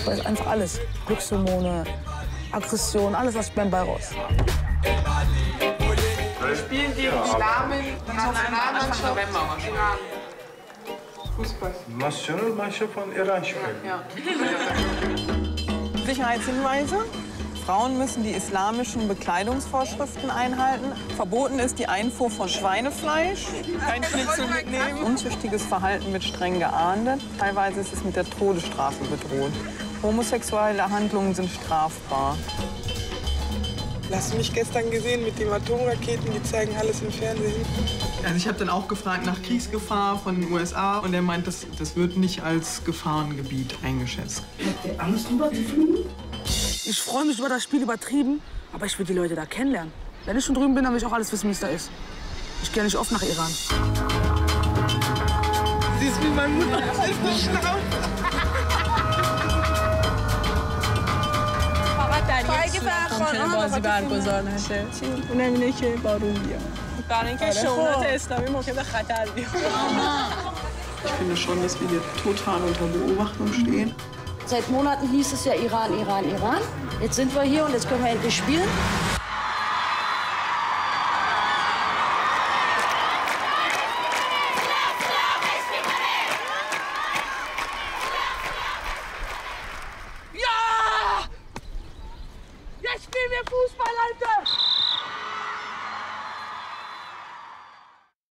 Fußball ist einfach alles. Glückshormone, Aggression, alles aus dem Ball raus. Wir spielen gegen die Nationalmannschaft Iran. Fußball. Nationalmannschaft von Iran spielen. Ja. Sicherheitshinweise. Frauen müssen die islamischen Bekleidungsvorschriften einhalten. Verboten ist die Einfuhr von Schweinefleisch. Kein Schnitzel mitnehmen. Unzüchtiges Verhalten wird streng geahndet. Teilweise ist es mit der Todesstrafe bedroht. Homosexuelle Handlungen sind strafbar. Hast du mich gestern gesehen mit den Atomraketen? Die zeigen alles im Fernsehen. Also ich habe dann auch gefragt nach Kriegsgefahr von den USA und er meint, das wird nicht als Gefahrengebiet eingeschätzt. Habt ihr Angst, rüber zu fliegen? Ich freue mich über das Spiel übertrieben, aber ich will die Leute da kennenlernen. Wenn ich schon drüben bin, dann will ich auch alles wissen, wie es da ist. Ich gehe nicht oft nach Iran. Siehst wie meine Mutter ist schnauft. ممکنه بازی برگزار نشه. اونم اینه که بارون بیاد. برای اینکه شونات اسلامی ممکنه خطر بیاد. Ich finde schon, dass wir hier total unter Beobachtung stehen. Seit Monaten hieß es ja Iran, Iran, Iran. Jetzt sind wir hier und jetzt können wir endlich spielen.